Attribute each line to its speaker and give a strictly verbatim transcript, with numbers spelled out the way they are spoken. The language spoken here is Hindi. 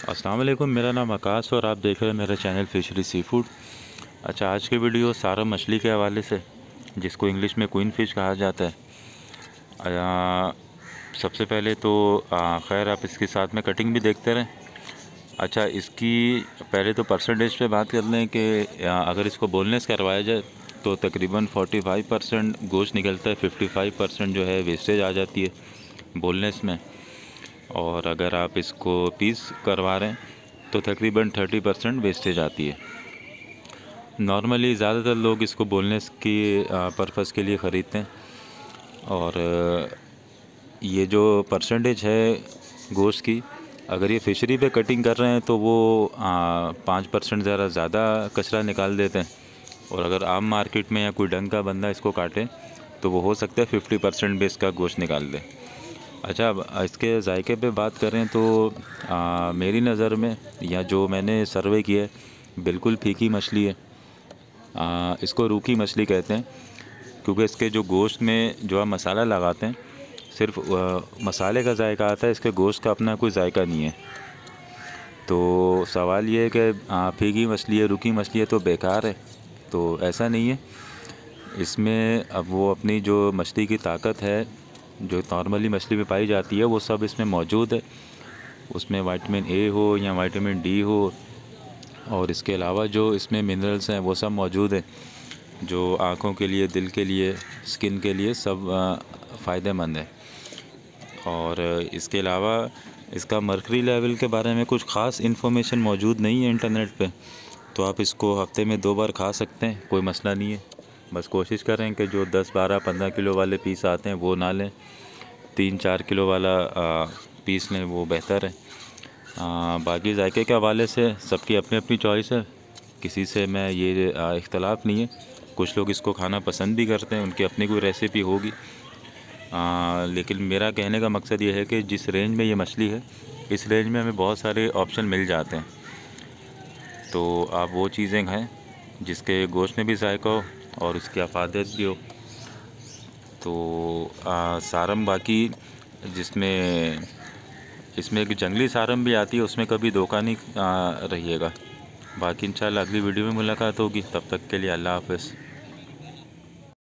Speaker 1: अस्सलाम वालेकुम, मेरा नाम आकाश और आप देख रहे हैं मेरा चैनल फिशरी सी फूड। अच्छा, आज की वीडियो सारम मछली के हवाले से, जिसको इंग्लिश में क्वीन फ़िश कहा जाता है। आ, सबसे पहले तो आ, खैर आप इसके साथ में कटिंग भी देखते रहें। अच्छा, इसकी पहले तो परसेंटेज पे बात कर लें कि अगर इसको बोनलेस करवाया जाए तो तकरीबन पैंतालीस परसेंट गोश्त निकलता है, पचपन परसेंट जो है वेस्टेज आ जाती है बोनलेस में। और अगर आप इसको पीस करवा रहे हैं तो तकरीबन तीस परसेंट वेस्टेज आती है। नॉर्मली ज़्यादातर लोग इसको बोनलेस की पर्पज़ के लिए ख़रीदते हैं। और ये जो परसेंटेज है गोश्त की, अगर ये फ़िशरी पे कटिंग कर रहे हैं तो वो पाँच परसेंट ज़रा ज़्यादा कचरा निकाल देते हैं। और अगर आम मार्केट में या कोई ढंग का बंदा इसको काटे तो वो हो सकता है पचास परसेंट भी इसका गोश्त निकाल दे। अच्छा, अब इसके जायके पे बात करें तो आ, मेरी नज़र में या जो मैंने सर्वे किया है, बिल्कुल फीकी मछली है। आ, इसको रूखी मछली कहते हैं क्योंकि इसके जो गोश्त में जो आप मसाला लगाते हैं, सिर्फ आ, मसाले का जायका आता है, इसके गोश्त का अपना कोई जायका नहीं है। तो सवाल ये है कि फीकी मछली है, रूखी मछली है तो बेकार है, तो ऐसा नहीं है। इसमें अब वो अपनी जो मछली की ताकत है जो नॉर्मली मछली में पाई जाती है वो सब इसमें मौजूद है। उसमें विटामिन ए हो या विटामिन डी हो, और इसके अलावा जो इसमें मिनरल्स हैं वो सब मौजूद हैं जो आँखों के लिए, दिल के लिए, स्किन के लिए सब फ़ायदेमंद है। और इसके अलावा इसका मर्करी लेवल के बारे में कुछ ख़ास इन्फॉर्मेशन मौजूद नहीं है इंटरनेट पे, तो आप इसको हफ्ते में दो बार खा सकते हैं, कोई मसला नहीं है। बस कोशिश करें कि जो दस बारह पंद्रह किलो वाले पीस आते हैं वो ना लें, तीन चार किलो वाला आ, पीस लें, वो बेहतर है। आ, बाकी जायके के हवाले से सबकी अपनी अपनी चॉइस है, किसी से मैं ये इख्तलाफ नहीं है। कुछ लोग इसको खाना पसंद भी करते हैं, उनकी अपनी कोई रेसिपी होगी। आ, लेकिन मेरा कहने का मकसद ये है कि जिस रेंज में ये मछली है, इस रेंज में हमें बहुत सारे ऑप्शन मिल जाते हैं। तो आप वो चीज़ें खाएँ जिसके गोश्त में भी जायका हो और उसकी अफादत भी हो। तो आ, सारम बाकी जिसमें इसमें एक जंगली सारम भी आती है, उसमें कभी धोखा नहीं आ, रहिएगा। बाकी इंशाल्लाह अगली वीडियो में मुलाकात होगी, तब तक के लिए अल्लाह हाफ़िज़।